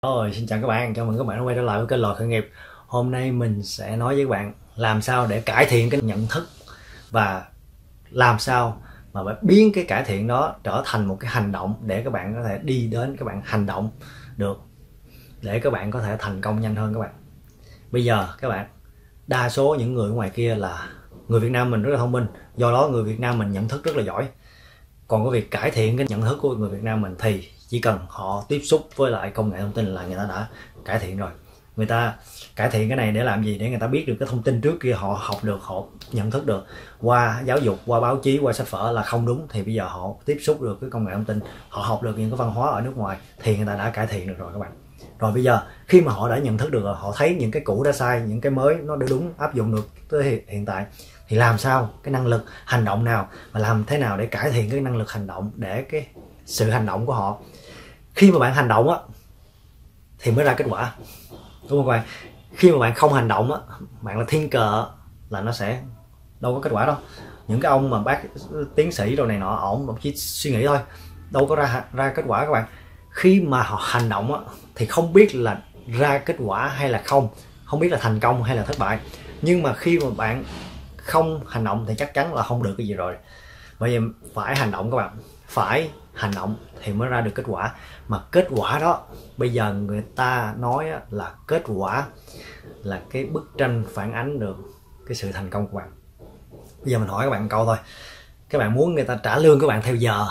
Xin chào các bạn, chào mừng các bạn đã quay trở lại với kênh Lò Khởi Nghiệp. Hôm nay mình sẽ nói với các bạn làm sao để cải thiện cái nhận thức và làm sao mà biến cái cải thiện đó trở thành một cái hành động để các bạn có thể đi đến các bạn hành động được, để các bạn có thể thành công nhanh hơn các bạn. Bây giờ các bạn, đa số những người ở ngoài kia là người Việt Nam mình rất là thông minh, do đó người Việt Nam mình nhận thức rất là giỏi. Còn cái việc cải thiện cái nhận thức của người Việt Nam mình thì chỉ cần họ tiếp xúc với lại công nghệ thông tin là người ta đã cải thiện rồi. Người ta cải thiện cái này để làm gì? Để người ta biết được cái thông tin trước kia họ học được, họ nhận thức được qua giáo dục, qua báo chí, qua sách vở là không đúng, thì bây giờ họ tiếp xúc được cái công nghệ thông tin, họ học được những cái văn hóa ở nước ngoài thì người ta đã cải thiện được rồi các bạn. Rồi bây giờ khi mà họ đã nhận thức được rồi, họ thấy những cái cũ đã sai, những cái mới nó đã đúng, áp dụng được tới hiện tại, thì làm sao cái năng lực hành động nào và làm thế nào để cải thiện cái năng lực hành động, để cái sự hành động của họ, khi mà bạn hành động á thì mới ra kết quả, đúng không các bạn? Khi mà bạn không hành động á, bạn là thiên cờ là nó sẽ đâu có kết quả đâu. Những cái ông mà bác tiến sĩ rồi này nọ, ổng chỉ suy nghĩ thôi, đâu có ra kết quả các bạn. Khi mà họ hành động á thì không biết là ra kết quả hay là không biết là thành công hay là thất bại, nhưng mà khi mà bạn không hành động thì chắc chắn là không được cái gì rồi. Bởi vì phải hành động các bạn, phải hành động thì mới ra được kết quả. Mà kết quả đó bây giờ người ta nói là kết quả là cái bức tranh phản ánh được cái sự thành công của bạn. Bây giờ mình hỏi các bạn một câu thôi, các bạn muốn người ta trả lương các bạn theo giờ,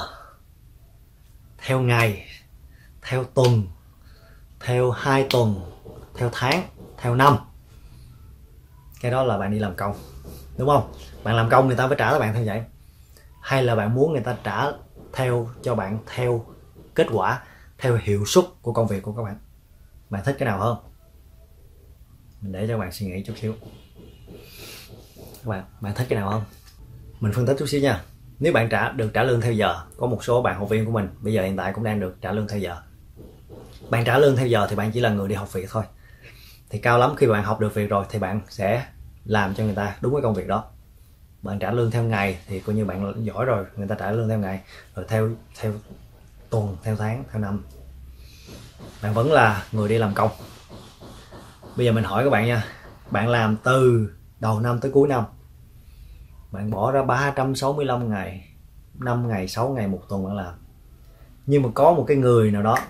theo ngày, theo tuần, theo 2 tuần, theo tháng, theo năm, cái đó là bạn đi làm công, đúng không? Bạn làm công người ta phải trả cho bạn theo vậy. Hay là bạn muốn người ta trả cho bạn theo kết quả, theo hiệu suất của công việc của các bạn? Bạn thích cái nào hơn? Mình để cho các bạn suy nghĩ chút xíu. Bạn thích cái nào hơn? Mình phân tích chút xíu nha. Nếu bạn được trả lương theo giờ, có một số bạn học viên của mình bây giờ hiện tại cũng đang được trả lương theo giờ. Bạn trả lương theo giờ thì bạn chỉ là người đi học việc thôi. Thì cao lắm khi bạn học được việc rồi thì bạn sẽ làm cho người ta đúng cái công việc đó. Bạn trả lương theo ngày thì coi như bạn giỏi rồi, người ta trả lương theo ngày, rồi theo tuần, theo tháng, theo năm. Bạn vẫn là người đi làm công. Bây giờ mình hỏi các bạn nha, bạn làm từ đầu năm tới cuối năm, bạn bỏ ra 365 ngày, 5 ngày, 6 ngày một tuần bạn làm. Nhưng mà có một cái người nào đó,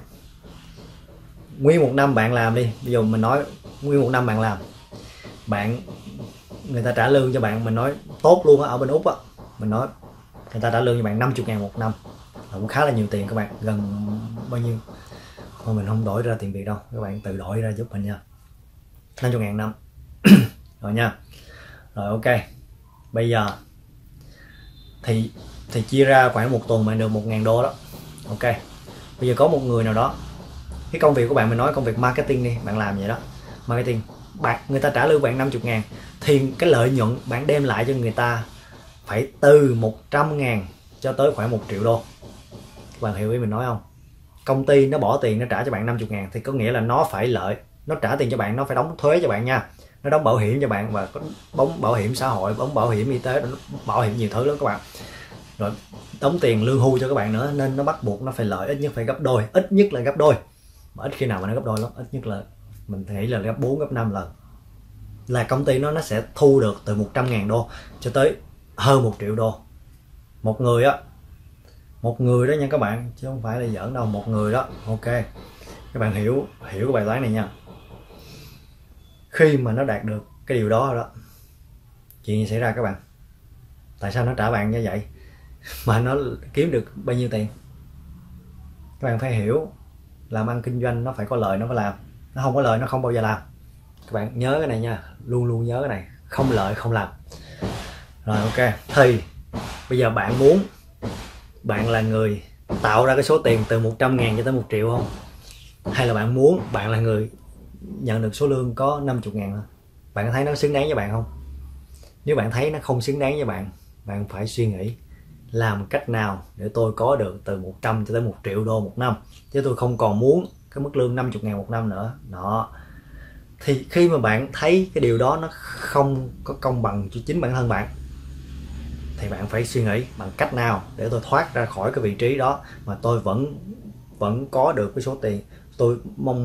nguyên một năm bạn làm đi, bây giờ mình nói nguyên một năm bạn làm, người ta trả lương cho bạn, mình nói tốt luôn á, ở bên Úc á, mình nói người ta trả lương cho bạn 50.000 một năm, cũng khá là nhiều tiền các bạn, gần bao nhiêu? Thôi mình không đổi ra tiền Việt đâu, các bạn tự đổi ra giúp mình nha. 50.000 năm rồi nha. Rồi ok, bây giờ thì chia ra khoảng một tuần bạn được 1.000 đô đó. Ok, bây giờ có một người nào đó, cái công việc của bạn, mình nói công việc marketing đi, bạn làm vậy đó, marketing, người ta trả lương bạn 50.000 thì cái lợi nhuận bạn đem lại cho người ta phải từ 100.000 cho tới khoảng 1 triệu đô. Các bạn hiểu ý mình nói không? Công ty nó bỏ tiền nó trả cho bạn 50.000 thì có nghĩa là nó phải lợi, nó trả tiền cho bạn, nó phải đóng thuế cho bạn nha, nó đóng bảo hiểm cho bạn, và có đóng bảo hiểm xã hội, đóng bảo hiểm y tế, bảo hiểm nhiều thứ lắm các bạn, rồi đóng tiền lương hưu cho các bạn nữa, nên nó bắt buộc nó phải lợi ít nhất phải gấp đôi, ít nhất là gấp đôi, mà ít khi nào mà nó gấp đôi lắm, ít nhất là mình nghĩ là gấp 4 gấp 5 lần. Là công ty nó sẽ thu được từ 100.000 đô cho tới hơn 1 triệu đô một người á, một người đó nha các bạn, chứ không phải là giỡn đâu, một người đó. Ok, các bạn hiểu cái bài toán này nha. Khi mà nó đạt được cái điều đó chuyện gì xảy ra các bạn? Tại sao nó trả bạn như vậy mà nó kiếm được bao nhiêu tiền? Các bạn phải hiểu, làm ăn kinh doanh nó phải có lợi nó phải làm, nó không có lợi nó không bao giờ làm. Các bạn nhớ cái này nha, luôn luôn nhớ cái này, không lợi không làm. Rồi ok, thì bây giờ bạn là người tạo ra cái số tiền từ 100.000 cho tới 1 triệu không? Hay là bạn là người nhận được số lương có 50.000 thôi? Bạn thấy nó xứng đáng với bạn không? Nếu bạn thấy nó không xứng đáng với bạn, bạn phải suy nghĩ làm cách nào để tôi có được từ 100 cho tới 1 triệu đô một năm, chứ tôi không còn muốn cái mức lương 50.000 một năm nữa đó. Thì khi mà bạn thấy cái điều đó nó không có công bằng cho chính bản thân bạn, thì bạn phải suy nghĩ bằng cách nào để tôi thoát ra khỏi cái vị trí đó mà tôi vẫn có được cái số tiền tôi mong muốn,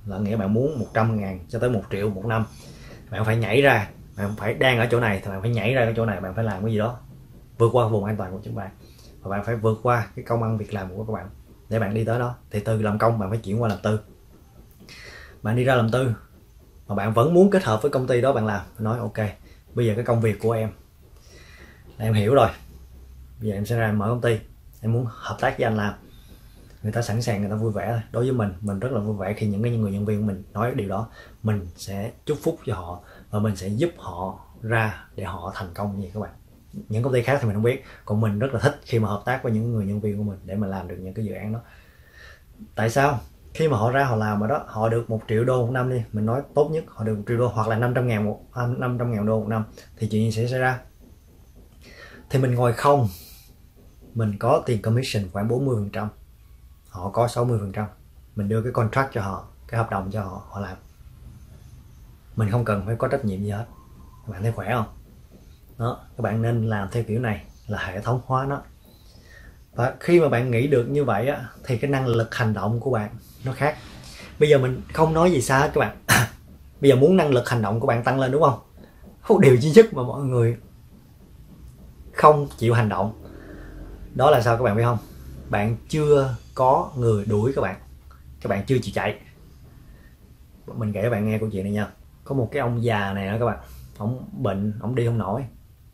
là nghĩa bạn muốn 100.000 cho tới 1 triệu một năm, bạn phải nhảy ra, bạn phải đang ở chỗ này thì bạn phải nhảy ra cái chỗ này, bạn phải làm cái gì đó vượt qua vùng an toàn của chúng bạn, và bạn phải vượt qua cái công ăn việc làm của các bạn để bạn đi tới đó. Thì từ làm công bạn phải chuyển qua làm tư, bạn đi ra làm tư mà bạn vẫn muốn kết hợp với công ty đó bạn làm, nói ok bây giờ cái công việc của em hiểu rồi, bây giờ em sẽ ra mở công ty, em muốn hợp tác với anh làm, người ta sẵn sàng, người ta vui vẻ thôi. Đối với mình rất là vui vẻ khi những người nhân viên của mình nói điều đó. Mình sẽ chúc phúc cho họ và mình sẽ giúp họ ra để họ thành công như các bạn. Những công ty khác thì mình không biết, còn mình rất là thích khi mà hợp tác với những người nhân viên của mình để mà làm được những cái dự án đó. Tại sao? Khi mà họ ra họ làm rồi đó, họ được 1 triệu đô một năm đi, mình nói tốt nhất họ được 1 triệu đô hoặc là 500.000 đô một năm, thì chuyện gì sẽ xảy ra? Thì mình ngồi không, mình có tiền commission khoảng 40%, họ có 60%, mình đưa cái contract cho họ, cái hợp đồng cho họ, họ làm. Mình không cần phải có trách nhiệm gì hết. Các bạn thấy khỏe không? Đó, các bạn nên làm theo kiểu này, là hệ thống hóa nó. Và khi mà bạn nghĩ được như vậy á, thì cái năng lực hành động của bạn nó khác. Bây giờ mình không nói gì xa hết các bạn. Bây giờ muốn năng lực hành động của bạn tăng lên đúng không? Có điều duy nhất mà mọi người không chịu hành động, đó là sao các bạn biết không? Bạn chưa có người đuổi các bạn chưa chịu chạy. Mình kể các bạn nghe câu chuyện này nha. Có một cái ông già này đó các bạn, ông bệnh, ông đi không nổi,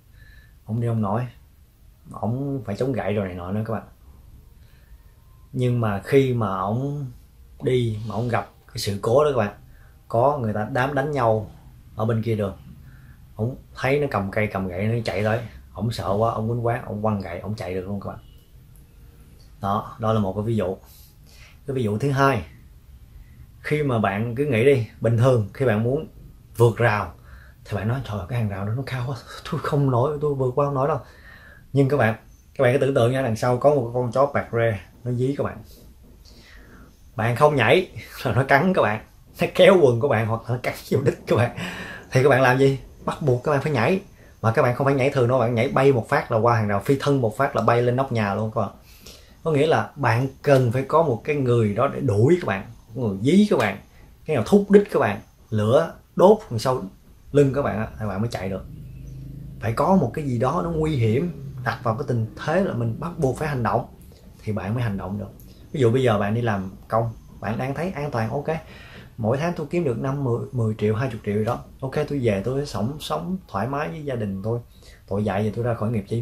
ông phải chống gậy rồi này nọ nữa các bạn. Nhưng mà khi mà ông đi mà ông gặp cái sự cố đó các bạn, có người ta đánh nhau ở bên kia đường, ông thấy nó cầm cây cầm gậy nó chạy tới, ông sợ quá, ông quýnh quán, ông quăng gậy, ông chạy được luôn các bạn. Đó là một cái ví dụ. Cái ví dụ thứ hai, khi mà bạn cứ nghĩ đi, bình thường khi bạn muốn vượt rào thì bạn nói trời cái hàng rào đó nó cao quá, tôi không nổi, tôi vượt qua không nổi đâu. Nhưng các bạn cứ tưởng tượng nha, đằng sau có một con chó bạc rê nó dí các bạn không nhảy là nó cắn các bạn, nó kéo quần của bạn hoặc là nó cắn vô đít các bạn, thì các bạn làm gì? Bắt buộc các bạn phải nhảy. Mà các bạn không phải nhảy thường đâu, bạn nhảy bay một phát là qua hàng rào, phi thân một phát là bay lên nóc nhà luôn các bạn. Có nghĩa là bạn cần phải có một cái người đó để đuổi các bạn, người dí các bạn, cái nào thúc đít các bạn, lửa đốt đằng sau lưng các bạn thì bạn mới chạy được. Phải có một cái gì đó nó nguy hiểm đặt vào cái tình thế là mình bắt buộc phải hành động thì bạn mới hành động được. Ví dụ bây giờ bạn đi làm công, bạn đang thấy an toàn, ok, mỗi tháng tôi kiếm được 10 triệu 20 triệu đó, ok, tôi về tôi sẽ sống thoải mái với gia đình tôi, tội dại gì tôi ra khỏi nghiệp chi.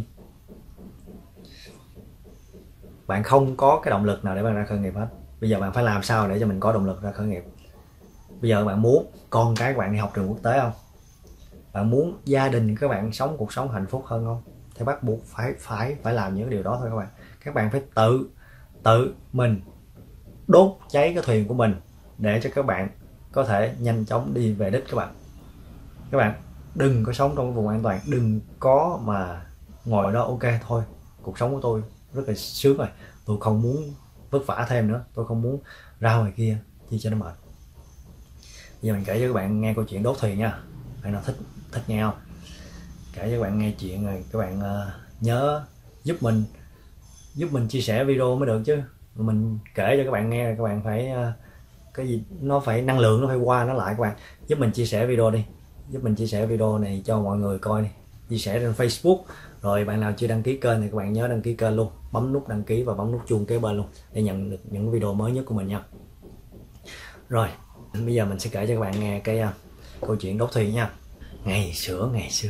Bạn không có cái động lực nào để bạn ra khởi nghiệp hết. Bây giờ bạn phải làm sao để cho mình có động lực ra khởi nghiệp. Bây giờ bạn muốn con cái các bạn đi học trường quốc tế không? Bạn muốn gia đình các bạn sống cuộc sống hạnh phúc hơn không? Thì bắt buộc phải làm những điều đó thôi các bạn. Các bạn phải tự mình đốt cháy cái thuyền của mình để cho các bạn có thể nhanh chóng đi về đích các bạn. Các bạn đừng có sống trong vùng an toàn, đừng có mà ngồi đó ok thôi, cuộc sống của tôi rất là sướng rồi, tôi không muốn vất vả thêm nữa, tôi không muốn ra ngoài kia chi cho nó mệt. Giờ mình kể cho các bạn nghe câu chuyện đốt thuyền nha. Bạn nào thích nghe không? Kể cho các bạn nghe chuyện rồi các bạn nhớ giúp mình chia sẻ video mới được chứ. Mình kể cho các bạn nghe các bạn phải cái gì nó phải năng lượng, nó phải qua nó lại. Các bạn giúp mình chia sẻ video đi, giúp mình chia sẻ video này cho mọi người coi đi, chia sẻ trên Facebook. Rồi bạn nào chưa đăng ký kênh thì các bạn nhớ đăng ký kênh luôn, bấm nút đăng ký và bấm nút chuông kế bên luôn để nhận được những video mới nhất của mình nha. Rồi bây giờ mình sẽ kể cho các bạn nghe cái câu chuyện đốt thuyền nha. Ngày xưa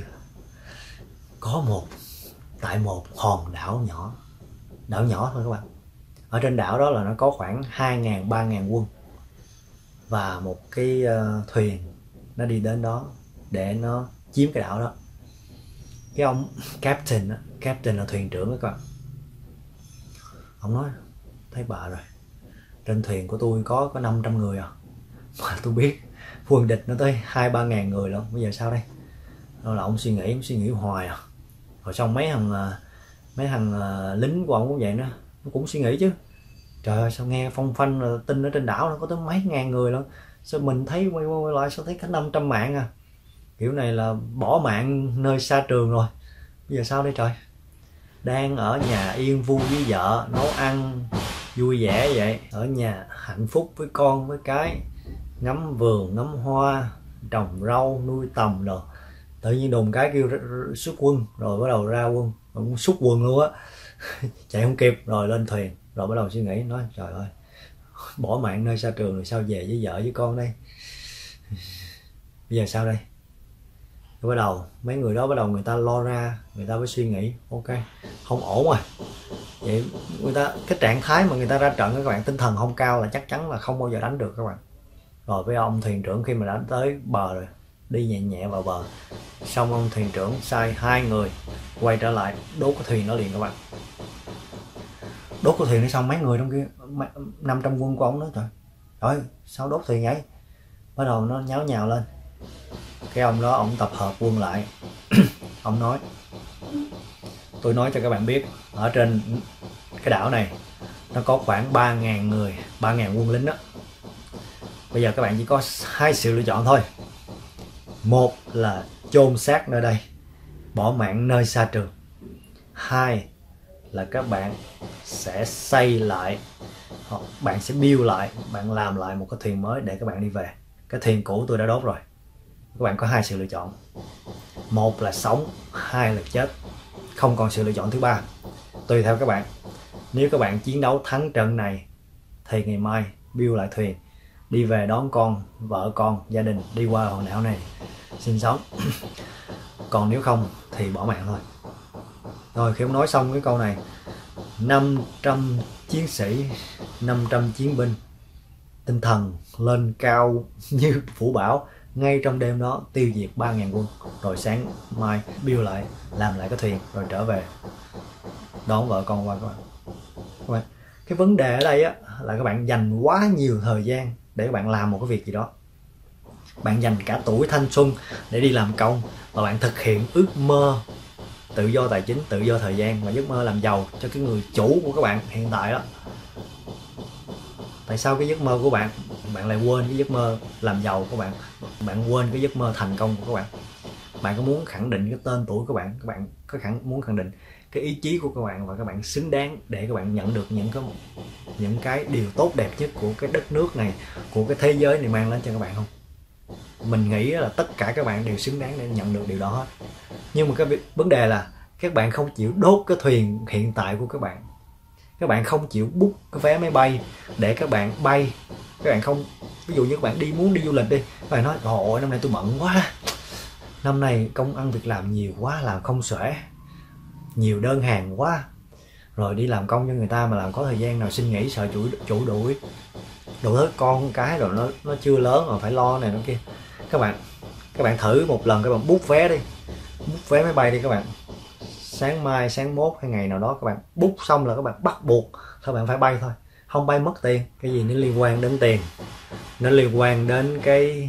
có tại một hòn đảo nhỏ thôi các bạn. Ở trên đảo đó là nó có khoảng 2.000-3.000 quân, và một cái thuyền nó đi đến đó để nó chiếm cái đảo đó. Cái ông captain là thuyền trưởng đó các bạn. Ông nói thấy bà rồi, trên thuyền của tôi có 500 người à, mà tôi biết quân địch nó tới 2-3 ngàn người lận, bây giờ sao đây? Đó là ông suy nghĩ hoài à. Rồi xong mấy thằng lính của ông cũng vậy nữa, nó cũng suy nghĩ chứ. Trời ơi, sao nghe phong phanh là tin ở trên đảo nó có tới mấy ngàn người lận, sao mình thấy quay lại sao thấy có 500 mạng à. Kiểu này là bỏ mạng nơi xa trường rồi. Bây giờ sao đây trời? Đang ở nhà yên vui với vợ, nấu ăn vui vẻ vậy, ở nhà hạnh phúc với con với cái, ngắm vườn, ngắm hoa, trồng rau, nuôi tầm rồi. Tự nhiên đùng cái kêu xuất quân, rồi bắt đầu ra quân, cũng xuất quân luôn á. Chạy không kịp, rồi lên thuyền, rồi bắt đầu suy nghĩ, nói trời ơi, bỏ mạng nơi xa trường rồi sao về với vợ với con đây, bây giờ sao đây? Rồi bắt đầu mấy người đó bắt đầu người ta lo ra, người ta mới suy nghĩ ok, không ổn rồi. Vậy người ta cái trạng thái mà người ta ra trận các bạn, tinh thần không cao là chắc chắn là không bao giờ đánh được các bạn. Rồi với ông thuyền trưởng khi mà đã tới bờ rồi, đi nhẹ nhẹ vào bờ, xong ông thuyền trưởng sai 2 người quay trở lại đốt cái thuyền đó liền các bạn. Đốt cái thuyền đó xong mấy người trong kia 500 quân của ông đó, trời ơi sao đốt thuyền vậy, bắt đầu nó nháo nhào lên. Cái ông đó ông tập hợp quân lại. Ông nói, tôi nói cho các bạn biết, ở trên cái đảo này nó có khoảng 3.000 người, 3.000 quân lính đó. Bây giờ các bạn chỉ có 2 sự lựa chọn thôi. Một là chôn xác nơi đây, bỏ mạng nơi xa trường. 2 là các bạn sẽ xây lại, hoặc bạn sẽ build lại, bạn làm lại một cái thuyền mới để các bạn đi về. Cái thuyền cũ tôi đã đốt rồi. Các bạn có 2 sự lựa chọn. Một là sống, 2 là chết. Không còn sự lựa chọn thứ ba. Tùy theo các bạn. Nếu các bạn chiến đấu thắng trận này thì ngày mai build lại thuyền, đi về đón con, vợ con, gia đình, đi qua hòn đảo này sinh sống. Còn nếu không thì bỏ mạng thôi. Rồi khi ông nói xong cái câu này, 500 chiến sĩ, 500 chiến binh tinh thần lên cao như vũ bão, ngay trong đêm đó tiêu diệt 3.000 quân. Rồi sáng mai build lại, làm lại cái thuyền rồi trở về đón vợ con qua các bạn. Cái vấn đề ở đây á là các bạn dành quá nhiều thời gian để các bạn làm một cái việc gì đó. Bạn dành cả tuổi thanh xuân để đi làm công, và bạn thực hiện ước mơ tự do tài chính, tự do thời gian và giấc mơ làm giàu cho cái người chủ của các bạn hiện tại đó. Tại sao cái giấc mơ của bạn lại quên cái giấc mơ làm giàu của bạn? Bạn quên cái giấc mơ thành công của các bạn. Bạn có muốn khẳng định cái tên tuổi của bạn, các bạn có muốn khẳng định cái ý chí của các bạn, và các bạn xứng đáng để các bạn nhận được những cái điều tốt đẹp nhất của cái đất nước này, của cái thế giới này mang đến cho các bạn không? Mình nghĩ là tất cả các bạn đều xứng đáng để nhận được điều đó hết. Nhưng mà cái vấn đề là các bạn không chịu đốt cái thuyền hiện tại của các bạn. Các bạn không chịu book cái vé máy bay để các bạn bay. Các bạn không, ví dụ như các bạn muốn đi du lịch đi, các bạn nói trời ơi năm nay tôi bận quá, năm nay công ăn việc làm nhiều quá, làm không xuể, nhiều đơn hàng quá, rồi đi làm công cho người ta mà làm có thời gian nào xin nghỉ, sợ chủ đuổi đủ thứ, con cái rồi nó chưa lớn rồi phải lo này nó kia. Các bạn thử một lần, các bạn book vé đi, book vé máy bay đi các bạn. Sáng mai, sáng mốt hay ngày nào đó các bạn book xong là các bạn bắt buộc các bạn phải bay thôi. Không bay mất tiền. Cái gì nó liên quan đến tiền, nó liên quan đến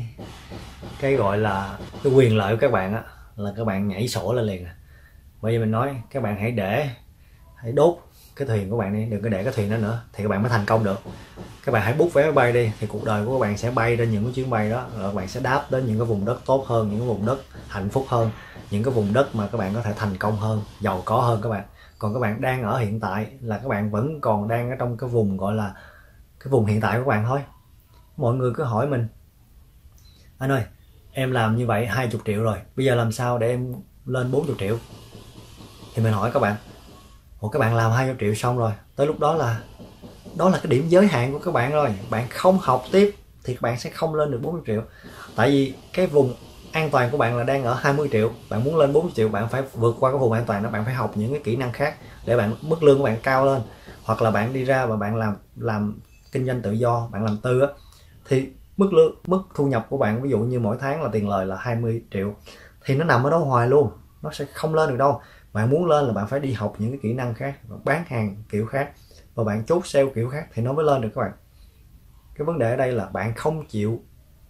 cái gọi là cái quyền lợi của các bạn á, là các bạn nhảy sổ lên liền. Bây giờ mình nói các bạn hãy đốt cái thuyền của bạn đi, đừng có để cái thuyền đó nữa thì các bạn mới thành công được. Các bạn hãy book vé máy bay đi thì cuộc đời của các bạn sẽ bay trên những cái chuyến bay đó, rồi các bạn sẽ đáp đến những cái vùng đất tốt hơn, những cái vùng đất hạnh phúc hơn, những cái vùng đất mà các bạn có thể thành công hơn, giàu có hơn các bạn. Còn các bạn đang ở hiện tại là các bạn vẫn còn đang ở trong cái vùng gọi là cái vùng hiện tại của các bạn thôi. Mọi người cứ hỏi mình, anh ơi em làm như vậy 20 triệu rồi, bây giờ làm sao để em lên 40 triệu? Thì mình hỏi các bạn, ủa các bạn làm 20 triệu xong rồi, tới lúc đó là cái điểm giới hạn của các bạn rồi. Bạn không học tiếp thì các bạn sẽ không lên được 40 triệu. Tại vì cái vùng an toàn của bạn là đang ở 20 triệu. Bạn muốn lên 40 triệu bạn phải vượt qua cái vùng an toàn đó. Bạn phải học những cái kỹ năng khác để bạn mức lương của bạn cao lên. Hoặc là bạn đi ra và bạn làm kinh doanh tự do, bạn làm tư á, thì mức thu nhập của bạn ví dụ như mỗi tháng là tiền lời là 20 triệu thì nó nằm ở đó hoài luôn, nó sẽ không lên được đâu. Bạn muốn lên là bạn phải đi học những cái kỹ năng khác, bán hàng kiểu khác, và bạn chốt sale kiểu khác thì nó mới lên được các bạn. Cái vấn đề ở đây là bạn không chịu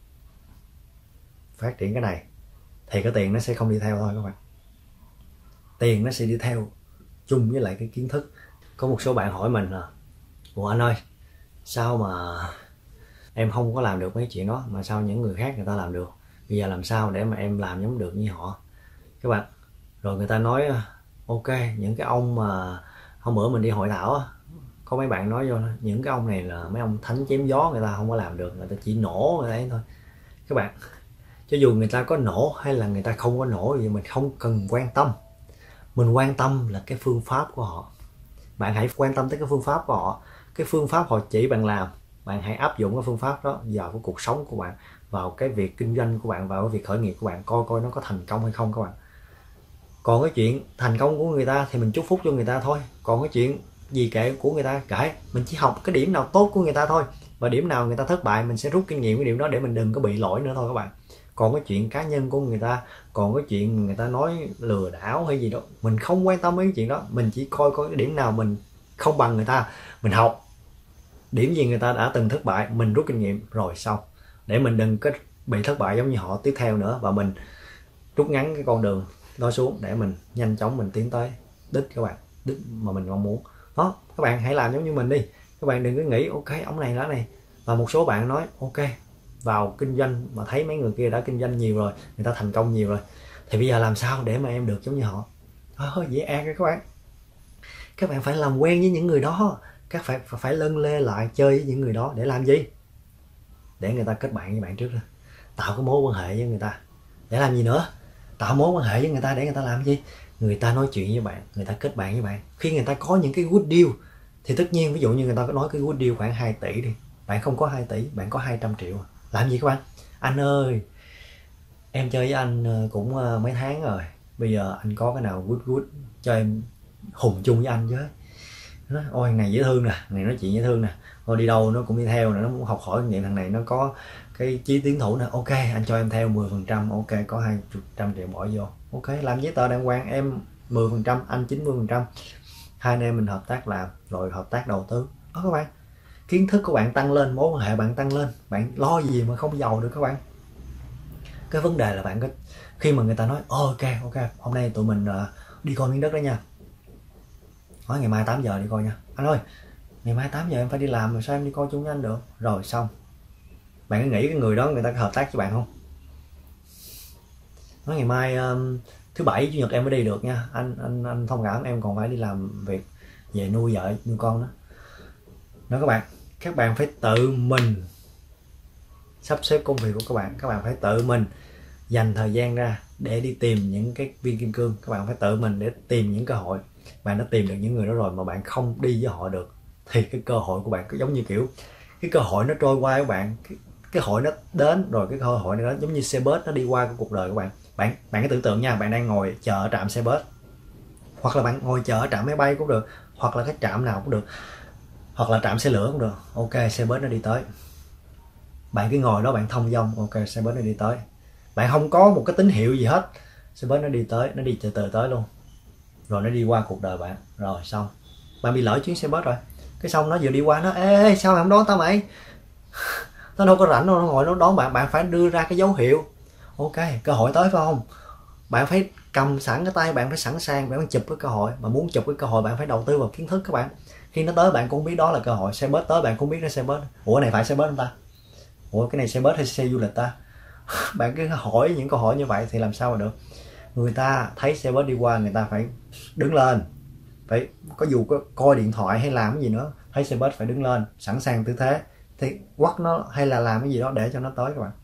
phát triển cái này thì cái tiền nó sẽ không đi theo thôi các bạn. Tiền nó sẽ đi theo chung với lại cái kiến thức. Có một số bạn hỏi mình là ủa anh ơi, sao mà em không có làm được mấy chuyện đó mà sao những người khác người ta làm được, bây giờ làm sao để mà em làm giống được như họ các bạn? Rồi người ta nói ok, những cái ông mà hôm bữa mình đi hội thảo á, có mấy bạn nói vô những cái ông này là mấy ông thánh chém gió, người ta không có làm được, người ta chỉ nổ người ta ấy thôi. Các bạn, cho dù người ta có nổ hay là người ta không có nổ gì mình không cần quan tâm. Mình quan tâm là cái phương pháp của họ. Bạn hãy quan tâm tới cái phương pháp của họ. Cái phương pháp họ chỉ bạn làm, bạn hãy áp dụng cái phương pháp đó vào cái cuộc sống của bạn, vào cái việc kinh doanh của bạn, vào cái việc khởi nghiệp của bạn, coi nó có thành công hay không các bạn. Còn cái chuyện thành công của người ta thì mình chúc phúc cho người ta thôi. Còn cái chuyện gì kệ của người ta kệ, mình chỉ học cái điểm nào tốt của người ta thôi, và điểm nào người ta thất bại mình sẽ rút kinh nghiệm cái điểm đó để mình đừng có bị lỗi nữa thôi các bạn. Còn cái chuyện cá nhân của người ta, còn cái chuyện người ta nói lừa đảo hay gì đó, mình không quan tâm đến cái chuyện đó. Mình chỉ coi cái điểm nào mình không bằng người ta, mình học điểm gì người ta đã từng thất bại, mình rút kinh nghiệm rồi xong, để mình đừng có bị thất bại giống như họ tiếp theo nữa, và mình rút ngắn cái con đường đó xuống để mình nhanh chóng mình tiến tới đích các bạn, đích mà mình mong muốn đó. Các bạn hãy làm giống như mình đi, các bạn đừng có nghĩ ok ông này đó này. Và một số bạn nói ok vào kinh doanh mà thấy mấy người kia đã kinh doanh nhiều rồi, người ta thành công nhiều rồi, thì bây giờ làm sao để mà em được giống như họ? Thôi dễ an các bạn. Các bạn phải làm quen với những người đó, các bạn phải lân lê lại chơi với những người đó để làm gì? Để người ta kết bạn với bạn trước đó, tạo cái mối quan hệ với người ta. Để làm gì nữa? Tạo mối quan hệ với người ta để người ta làm gì? Người ta nói chuyện với bạn, người ta kết bạn với bạn. Khi người ta có những cái good deal thì tất nhiên, ví dụ như người ta có nói cái good deal khoảng 2 tỷ đi, bạn không có 2 tỷ, bạn có 200 triệu. Làm gì các bạn? Anh ơi, em chơi với anh cũng mấy tháng rồi, bây giờ anh có cái nào good cho em hùng chung với anh với. Nó ôi này dễ thương nè, này nói chuyện dễ thương nè, thôi đi đâu nó cũng đi theo nè, nó muốn học hỏi kinh nghiệm. Thằng này nó có cái chí tiến thủ nè, ok anh cho em theo 10%, ok có 200 triệu bỏ vô, ok làm giấy tờ đàng hoàng, em 10%, anh 90%, hai anh em mình hợp tác làm, rồi hợp tác đầu tư đó các bạn. Kiến thức của bạn tăng lên, mối quan hệ bạn tăng lên, bạn lo gì mà không giàu được các bạn. Cái vấn đề là bạn có, khi mà người ta nói ok hôm nay tụi mình đi coi miếng đất đó nha, nói ngày mai 8 giờ đi coi nha. Anh ơi ngày mai 8 giờ em phải đi làm rồi, sao em đi coi chung với anh được? Rồi xong, bạn có nghĩ cái người đó người ta có hợp tác với bạn không? Nói ngày mai thứ bảy chủ nhật em mới đi được nha anh thông cảm, em còn phải đi làm việc về nuôi vợ nuôi con đó. Đó các bạn phải tự mình sắp xếp công việc của các bạn phải tự mình dành thời gian ra để đi tìm những cái viên kim cương. Các bạn phải tự mình để tìm những cơ hội. Bạn đã tìm được những người đó rồi mà bạn không đi với họ được thì cái cơ hội của bạn có giống như kiểu cái cơ hội nó trôi qua các bạn, cái hội nó đến rồi, cái cơ hội nó đến giống như xe bus nó đi qua cái cuộc đời của bạn. Bạn cứ tưởng tượng nha, bạn đang ngồi chờ ở trạm xe bus, hoặc là bạn ngồi chờ ở trạm máy bay cũng được, hoặc là cái trạm nào cũng được, hoặc là trạm xe lửa cũng được. Ok xe bus nó đi tới, bạn cứ ngồi đó bạn thông dong, ok xe bus nó đi tới, bạn không có một cái tín hiệu gì hết, xe bus nó đi tới, nó đi từ từ tới luôn, rồi nó đi qua cuộc đời bạn, rồi xong bạn bị lỡ chuyến xe bus rồi. Cái xong nó vừa đi qua nó ê sao mày không đón tao mày, nó đâu có rảnh đâu, nó ngồi nó đón bạn. Bạn phải đưa ra cái dấu hiệu, ok cơ hội tới phải không? Bạn phải cầm sẵn cái tay, bạn phải sẵn sàng, bạn phải chụp cái cơ hội. Mà muốn chụp cái cơ hội bạn phải đầu tư vào kiến thức các bạn. Khi nó tới bạn cũng biết đó là cơ hội. Xe bus tới bạn cũng biết nó xe bus, ủa này phải xe bus không ta, ủa cái này xe bus hay xe du lịch ta? Bạn cứ hỏi những câu hỏi như vậy thì làm sao mà được. Người ta thấy xe bus đi qua, người ta phải đứng lên, phải có dù có coi điện thoại hay làm cái gì nữa, thấy xe bus phải đứng lên sẵn sàng tư thế thì quắt nó hay là làm cái gì đó để cho nó tới các bạn.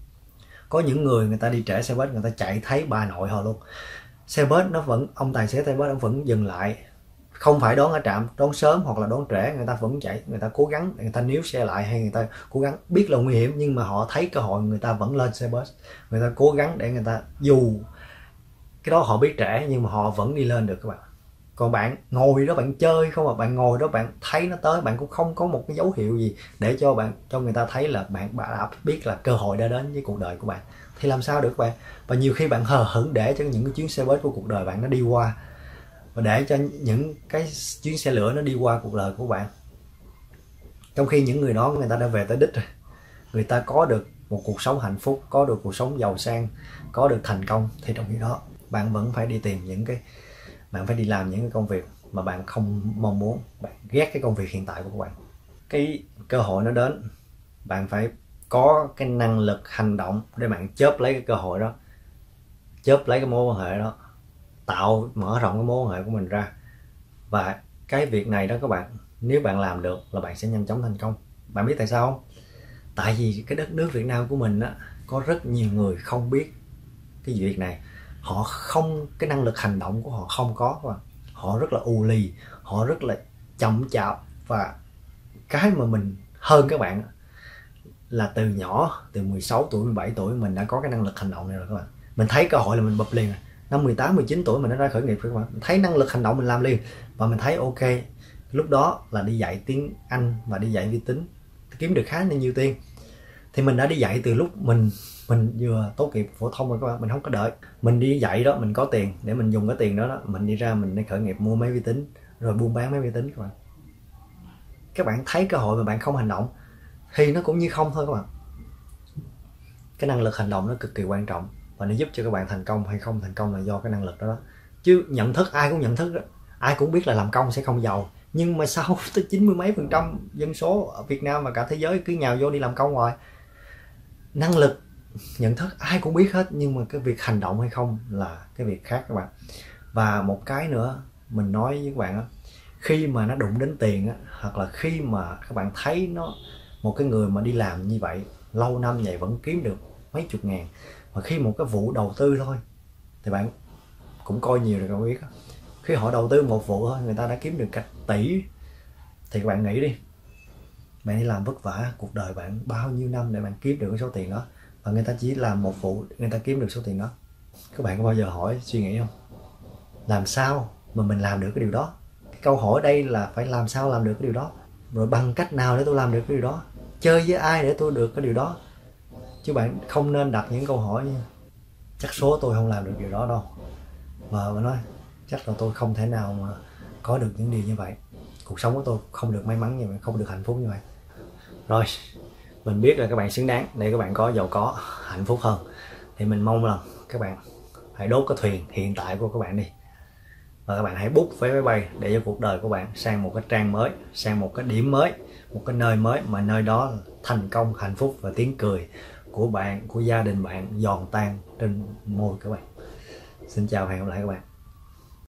Có những người ta đi trễ xe bus, người ta chạy thấy bà nội họ luôn. Xe bus nó vẫn, ông tài xế xe bus nó vẫn dừng lại, không phải đón ở trạm, đón sớm hoặc là đón trễ, người ta vẫn chạy, người ta cố gắng, người ta níu xe lại, hay người ta cố gắng, biết là nguy hiểm nhưng mà họ thấy cơ hội, người ta vẫn lên xe bus, người ta cố gắng để người ta, dù cái đó họ biết trễ nhưng mà họ vẫn đi lên được các bạn. Còn bạn ngồi đó bạn chơi không, mà bạn ngồi đó bạn thấy nó tới, bạn cũng không có một cái dấu hiệu gì để cho người ta thấy là bạn đã biết là cơ hội đã đến với cuộc đời của bạn, thì làm sao được các bạn. Và nhiều khi bạn hờ hững để cho những cái chuyến xe bus của cuộc đời bạn nó đi qua, và để cho những cái chuyến xe lửa nó đi qua cuộc đời của bạn, trong khi những người đó người ta đã về tới đích rồi, người ta có được một cuộc sống hạnh phúc, có được cuộc sống giàu sang, có được thành công. Thì trong khi đó bạn vẫn phải đi tìm những cái, bạn phải đi làm những cái công việc mà bạn không mong muốn, bạn ghét cái công việc hiện tại của bạn. Cái cơ hội nó đến, bạn phải có cái năng lực hành động để bạn chớp lấy cái cơ hội đó, chớp lấy cái mối quan hệ đó, mở rộng cái mối quan hệ của mình ra. Và cái việc này đó các bạn, nếu bạn làm được là bạn sẽ nhanh chóng thành công. Bạn biết tại sao không? Tại vì cái đất nước Việt Nam của mình á, có rất nhiều người không biết cái việc này. Họ không, cái năng lực hành động của họ không có, và họ rất là ù lì, họ rất là chậm chạp. Và cái mà mình hơn các bạn là từ nhỏ, từ 16 tuổi, 17 tuổi mình đã có cái năng lực hành động này rồi các bạn. Mình thấy cơ hội là mình bập liền rồi. Năm 18, 19 tuổi mình đã ra khởi nghiệp rồi các bạn. Mình thấy năng lực hành động mình làm liền. Và mình thấy ok, lúc đó là đi dạy tiếng Anh và đi dạy vi tính, kiếm được khá là nhiều tiền. Thì mình đã đi dạy từ lúc mình vừa tốt nghiệp phổ thông rồi các bạn. Mình không có đợi, mình đi dạy đó, mình có tiền để mình dùng cái tiền đó, mình đi ra mình đi khởi nghiệp mua máy vi tính rồi buôn bán máy vi tính các bạn. Các bạn thấy cơ hội mà bạn không hành động thì nó cũng như không thôi các bạn. Cái năng lực hành động nó cực kỳ quan trọng, và nó giúp cho các bạn thành công hay không thành công là do cái năng lực đó. Chứ nhận thức ai cũng nhận thức đó, ai cũng biết là làm công sẽ không giàu, nhưng mà sao tới 90 mấy % dân số ở Việt Nam và cả thế giới cứ nhào vô đi làm công hoài. Năng lực nhận thức ai cũng biết hết, nhưng mà cái việc hành động hay không là cái việc khác các bạn. Và một cái nữa mình nói với các bạn á, khi mà nó đụng đến tiền á, hoặc là khi mà các bạn thấy nó, một cái người mà đi làm như vậy lâu năm vậy vẫn kiếm được mấy chục ngàn, mà khi một cái vụ đầu tư thôi thì bạn cũng coi nhiều rồi các bạn biết, khi họ đầu tư một vụ thôi người ta đã kiếm được cả tỷ. Thì các bạn nghĩ đi, bạn đi làm vất vả cuộc đời bạn bao nhiêu năm để bạn kiếm được cái số tiền đó, và người ta chỉ làm một vụ người ta kiếm được số tiền đó. Các bạn có bao giờ hỏi suy nghĩ không, làm sao mà mình làm được cái điều đó? Cái câu hỏi ở đây là phải làm sao làm được cái điều đó, rồi bằng cách nào để tôi làm được cái điều đó, chơi với ai để tôi được cái điều đó. Chứ bạn không nên đặt những câu hỏi như chắc số tôi không làm được điều đó đâu, và nói chắc là tôi không thể nào mà có được những điều như vậy, cuộc sống của tôi không được may mắn như vậy, không được hạnh phúc như vậy. Rồi, mình biết là các bạn xứng đáng để các bạn có giàu có, hạnh phúc hơn. Thì mình mong là các bạn hãy đốt cái thuyền hiện tại của các bạn đi, và các bạn hãy book vé máy bay để cho cuộc đời của bạn sang một cái trang mới, sang một cái điểm mới, một cái nơi mới, mà nơi đó là thành công, hạnh phúc và tiếng cười của bạn, của gia đình bạn giòn tan trên môi các bạn. Xin chào và hẹn gặp lại các bạn.